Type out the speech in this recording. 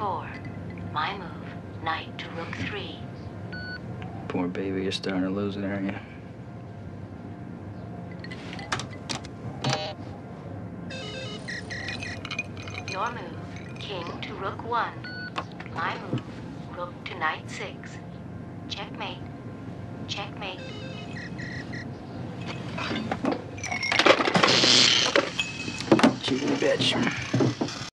4. My move. Knight to rook 3. Poor baby, you're starting to lose it, aren't you? Your move. King to rook 1. My move. Rook to knight 6. Checkmate. Checkmate. Cheeky bitch.